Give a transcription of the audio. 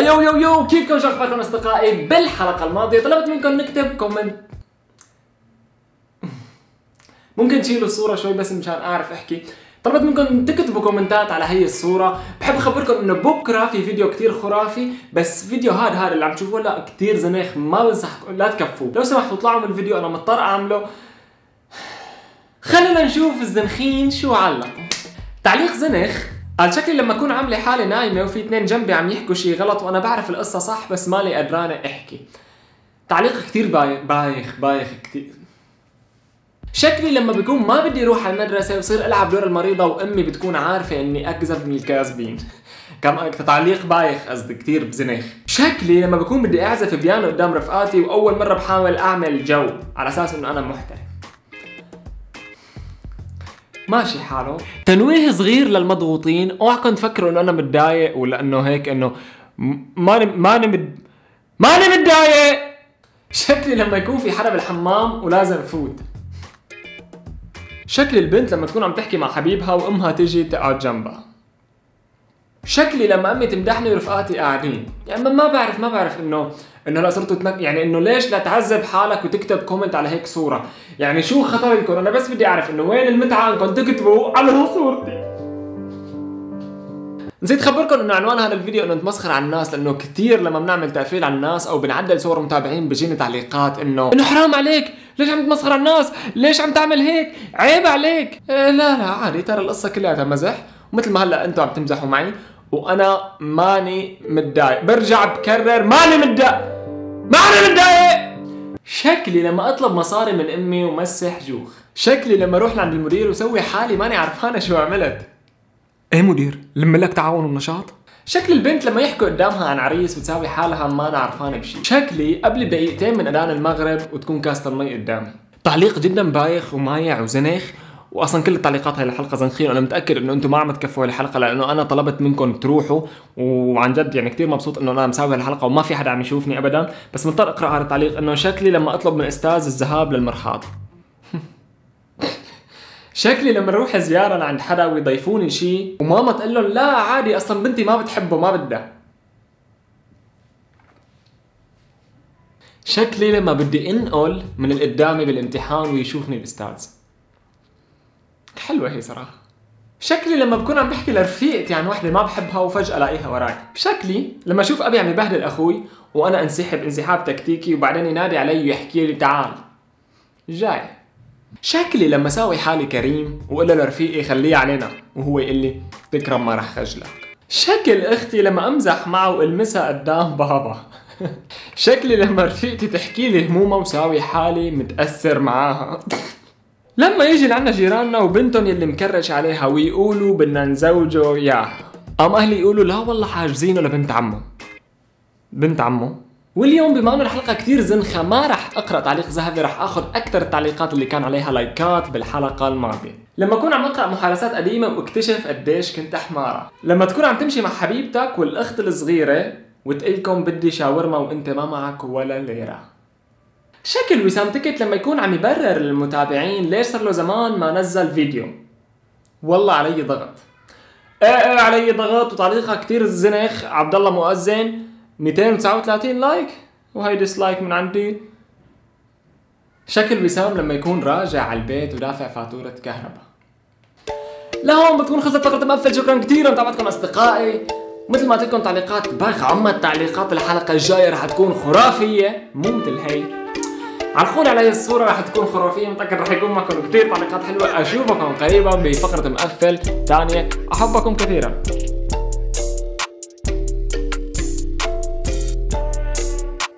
يو يو يو، كيفكم؟ شو اخباركم اصدقائي؟ بالحلقه الماضيه طلبت منكم نكتب كومنت. ممكن تشيلوا الصوره شوي بس مشان اعرف احكي. طلبت منكم تكتبوا كومنتات على هي الصوره. بحب اخبركم انه بكره في فيديو كتير خرافي، بس فيديو هذا اللي عم تشوفوه لا كتير زنيخ، ما بنصحكم لا تكفوه. لو سمحتوا اطلعوا من الفيديو، انا مضطر اعمله. خلينا نشوف الزنخين شو علقوا. تعليق زنخ قال: شكلي لما اكون عامله حالي نايمه وفي اثنين جنبي عم يحكوا شيء غلط وانا بعرف القصه صح بس مالي قدرانه احكي. تعليق كثير بايخ كثير. شكلي لما بكون ما بدي اروح على المدرسه وصير العب دور المريضه وامي بتكون عارفه اني اكذب من الكاذبين. كم تعليق بايخ قصدي كثير بزنخ. شكلي لما بكون بدي اعزف بيانو قدام رفقاتي واول مره بحاول اعمل جو على اساس انه انا محترف. ماشي حاله. تنويه صغير للمضغوطين، اوعكم تفكروا انه انا متضايق ولا انه هيك، انه ماني متضايق. شكلي لما يكون في حدا بالحمام ولازم فوت. شكل البنت لما تكون عم تحكي مع حبيبها وامها تيجي تقعد جنبها. شكلي لما امي تمدحني ورفقاتي قاعدين. يعني ما بعرف انه هلا صرتوا يعني انه ليش لا تعذب حالك وتكتب كومنت على هيك صوره؟ يعني شو خطر لكم؟ انا بس بدي اعرف انه وين المتعه انكم تكتبوا على صورتي. نسيت اخبركم انه عنوان هذا الفيديو انه نتمسخر على الناس، لانه كثير لما بنعمل تقفيل على الناس او بنعدل صور متابعين بيجينا تعليقات انه حرام عليك، ليش عم تمسخر على الناس؟ ليش عم تعمل هيك؟ عيب عليك. لا عادي، ترى القصه كلها مزح، ومثل ما هلا انتم عم تمزحوا معي وانا ماني متضايق. برجع بكرر ماني متضايق. شكلي لما اطلب مصاري من امي ومسح جوخ. شكلي لما اروح لعند المدير وسوي حالي ماني عرفانه شو عملت. ايه مدير؟ لم لك تعاون ونشاط. شكل البنت لما يحكوا قدامها عن عريس وتساوي حالها ما أنا عرفانه بشيء. شكلي قبل دقيقتين من اذان المغرب وتكون كاسه المي قدامي. تعليق جدا بايخ ومايع وزنخ، واصلا كل التعليقات هاي الحلقه زنخين، وانا متاكد انه انتم ما عم تكفوا الحلقه لانه انا طلبت منكم تروحوا، وعن جد يعني كثير مبسوط انه انا مساوي الحلقه وما في حدا عم يشوفني ابدا، بس مضطر اقرا هذا التعليق انه شكلي لما اطلب من استاذ الذهاب للمرحاض. شكلي لما اروح زياره لعند حدا ويضيفوني شيء وماما تقول لهم لا عادي اصلا بنتي ما بتحبه ما بدها. شكلي لما بدي انقل من القدامي بالامتحان ويشوفني الاستاذ. حلوه هي صراحه. شكلي لما بكون عم بحكي لرفيقتي عن وحده ما بحبها وفجاه الاقيها وراي. شكلي لما اشوف ابي عم يبهدل اخوي وانا انسحب انسحاب تكتيكي وبعدين ينادي علي ويحكي لي تعال جاي. شكلي لما ساوي حالي كريم واقول لرفيقي خليه علينا وهو يقول لي تكرم ما رح خجلك. شكل اختي لما امزح معه والمسها قدام بابا. شكلي لما رفيقتي تحكي لي همومها وساوي حالي متاثر معاها. لما يجي لعنا جيراننا وبنتهم يلي مكرش عليها ويقولوا بدنا نزوجه ياها، قام اهلي يقولوا لا والله حاجزينه لبنت عمه. بنت عمه. واليوم بما انه الحلقه كثير زنخه ما راح اقرا تعليق ذهبي، راح اخذ اكثر التعليقات اللي كان عليها لايكات بالحلقه الماضيه. لما اكون عم اقرا محادثات قديمه واكتشف قديش كنت حماره. لما تكون عم تمشي مع حبيبتك والاخت الصغيره وتقلكم بدي شاورما وانت ما معك ولا ليره. شكل وسام تكت لما يكون عم يبرر للمتابعين ليش صار له زمان ما نزل فيديو. والله علي ضغط. ايه علي ضغط. وتعليقها كثير زنخ. عبد الله مؤذن 239 لايك وهي ديسلايك من عندي. شكل وسام لما يكون راجع على البيت ودافع فاتورة كهرباء. لهون بتكون خلصت فقرة مقفل. شكرا كثير لمتابعتكم اصدقائي. مثل ما قلت لكم تعليقات بايخة، اما التعليقات الحلقة الجاية رح تكون خرافية مو مثل هي. علقوني على هي الصورة رح تكون خرافية، متأكد رح يكون معكم كثير تعليقات حلوة. اشوفكم قريبا بفقرة مقفل ثانية. احبكم كثيرا.